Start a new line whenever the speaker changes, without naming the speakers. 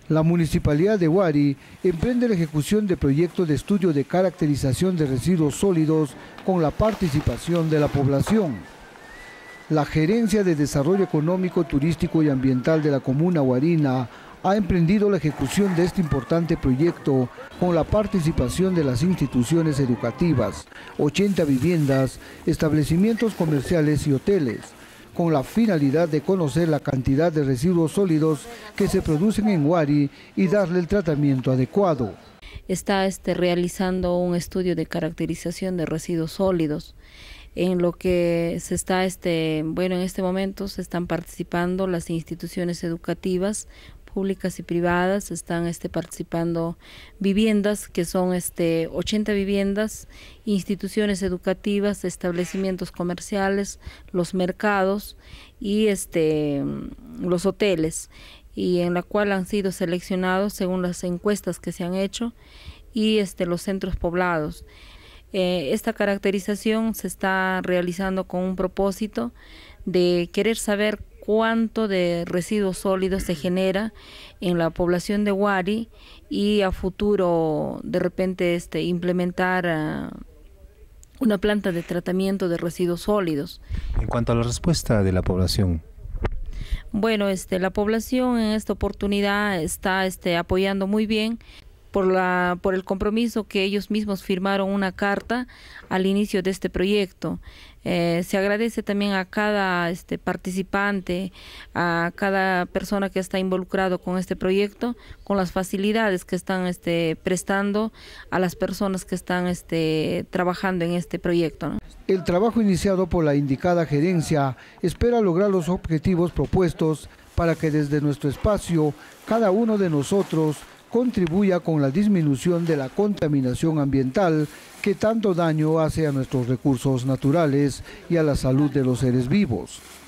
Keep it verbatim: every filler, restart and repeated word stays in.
La Municipalidad de Huari emprende la ejecución de proyectos de estudio de caracterización de residuos sólidos con la participación de la población. La Gerencia de Desarrollo Económico, Turístico y Ambiental de la Comuna Huarina ha emprendido la ejecución de este importante proyecto con la participación de las instituciones educativas, ochenta viviendas, establecimientos comerciales y hoteles, con la finalidad de conocer la cantidad de residuos sólidos que se producen en Huari y darle el tratamiento adecuado.
Está este, realizando un estudio de caracterización de residuos sólidos, en lo que se está, este, bueno, en este momento se están participando las instituciones educativas, públicas y privadas, están este, participando viviendas, que son este, ochenta viviendas, instituciones educativas, establecimientos comerciales, los mercados y este, los hoteles, y en la cual han sido seleccionados según las encuestas que se han hecho, y este, los centros poblados. Eh, esta caracterización se está realizando con un propósito de querer saber cuánto de residuos sólidos se genera en la población de Huari y a futuro de repente este, implementar uh, una planta de tratamiento de residuos sólidos.
En cuanto a la respuesta de la población.
Bueno, este, la población en esta oportunidad está este, apoyando muy bien por, la, por el compromiso que ellos mismos firmaron una carta al inicio de este proyecto. Eh, se agradece también a cada este, participante, a cada persona que está involucrado con este proyecto, con las facilidades que están este, prestando a las personas que están este, trabajando en este proyecto, ¿no?
El trabajo iniciado por la indicada gerencia espera lograr los objetivos propuestos para que desde nuestro espacio cada uno de nosotros contribuya con la disminución de la contaminación ambiental que tanto daño hace a nuestros recursos naturales y a la salud de los seres vivos.